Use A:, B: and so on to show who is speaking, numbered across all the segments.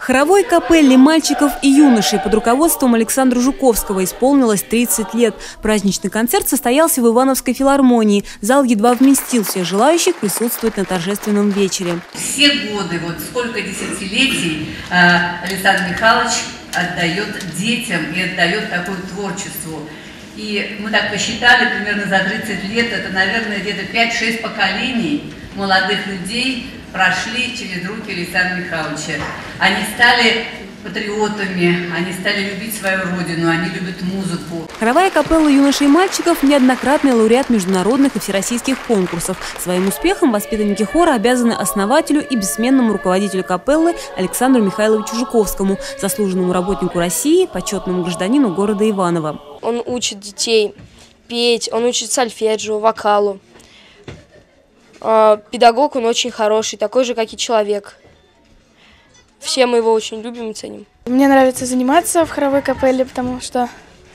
A: Хоровой капелле мальчиков и юношей под руководством Александра Жуковского исполнилось 30 лет. Праздничный концерт состоялся в Ивановской филармонии. Зал едва вместил всех желающих присутствовать на торжественном вечере.
B: Все годы, вот сколько десятилетий Александр Михайлович отдает детям и отдает такое творчеству. И мы так посчитали, примерно за 30 лет, это, наверное, где-то 5-6 поколений молодых людей прошли через руки Александра Михайловича. Они стали патриотами, они стали любить свою родину, они любят музыку.
A: Хоровая капелла юношей и мальчиков – неоднократный лауреат международных и всероссийских конкурсов. Своим успехом воспитанники хора обязаны основателю и бессменному руководителю капеллы Александру Михайловичу Жуковскому, заслуженному работнику России, почетному гражданину города Иваново.
C: Он учит детей петь, он учит сольфеджио, вокалу. Педагог он очень хороший, такой же, как и человек. Все мы его очень любим и ценим.
D: Мне нравится заниматься в хоровой капелле, потому что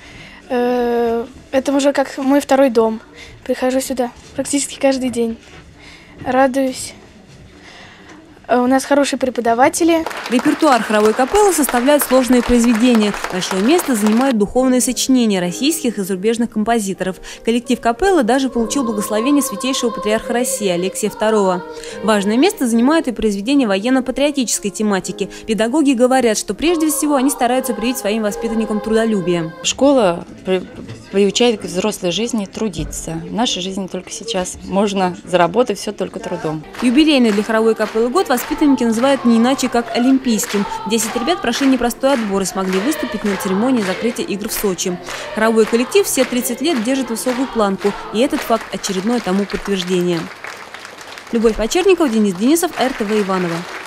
D: это уже как мой второй дом. Прихожу сюда практически каждый день, радуюсь. У нас хорошие преподаватели.
A: Репертуар хоровой капеллы составляет сложные произведения. Большое место занимают духовные сочинения российских и зарубежных композиторов. Коллектив капеллы даже получил благословение святейшего патриарха России Алексия II. Важное место занимают и произведения военно-патриотической тематики. Педагоги говорят, что прежде всего они стараются привить своим воспитанникам трудолюбие.
E: Школа приучает к взрослой жизни трудиться. В нашей жизни только сейчас можно заработать все только трудом.
A: Юбилейный для хоровой капеллы год воспитанники называют не иначе, как олимпийским. 10 ребят прошли непростой отбор и смогли выступить на церемонии закрытия игр в Сочи. Хоровой коллектив все 30 лет держит высокую планку, и этот факт очередное тому подтверждение. Любовь Почерникова, Денис Денисов, РТВ Иваново.